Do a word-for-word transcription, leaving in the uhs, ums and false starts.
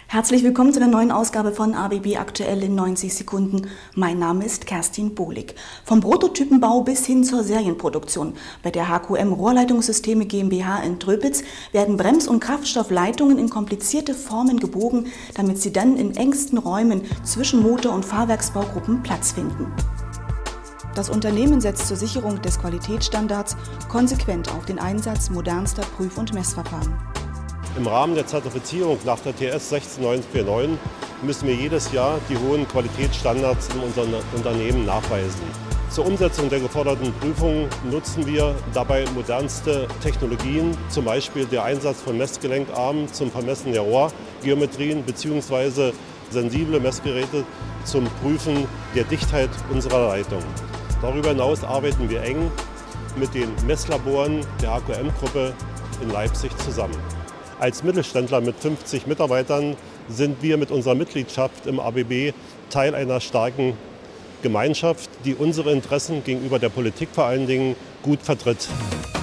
Herzlich willkommen zu der neuen Ausgabe von A B B aktuell in neunzig Sekunden. Mein Name ist Kerstin Bohlig. Vom Prototypenbau bis hin zur Serienproduktion. Bei der H Q M Rohrleitungssysteme GmbH in Tröpitz werden Brems- und Kraftstoffleitungen in komplizierte Formen gebogen, damit sie dann in engsten Räumen zwischen Motor- und Fahrwerksbaugruppen Platz finden. Das Unternehmen setzt zur Sicherung des Qualitätsstandards konsequent auf den Einsatz modernster Prüf- und Messverfahren. Im Rahmen der Zertifizierung nach der T S sechzehn neun vier neun müssen wir jedes Jahr die hohen Qualitätsstandards in unserem Unternehmen nachweisen. Zur Umsetzung der geforderten Prüfungen nutzen wir dabei modernste Technologien, zum Beispiel der Einsatz von Messgelenkarmen zum Vermessen der Rohrgeometrien bzw. sensible Messgeräte zum Prüfen der Dichtheit unserer Leitung. Darüber hinaus arbeiten wir eng mit den Messlaboren der H Q M-Gruppe in Leipzig zusammen. Als Mittelständler mit fünfzig Mitarbeitern sind wir mit unserer Mitgliedschaft im A B B Teil einer starken Gemeinschaft, die unsere Interessen gegenüber der Politik vor allen Dingen gut vertritt.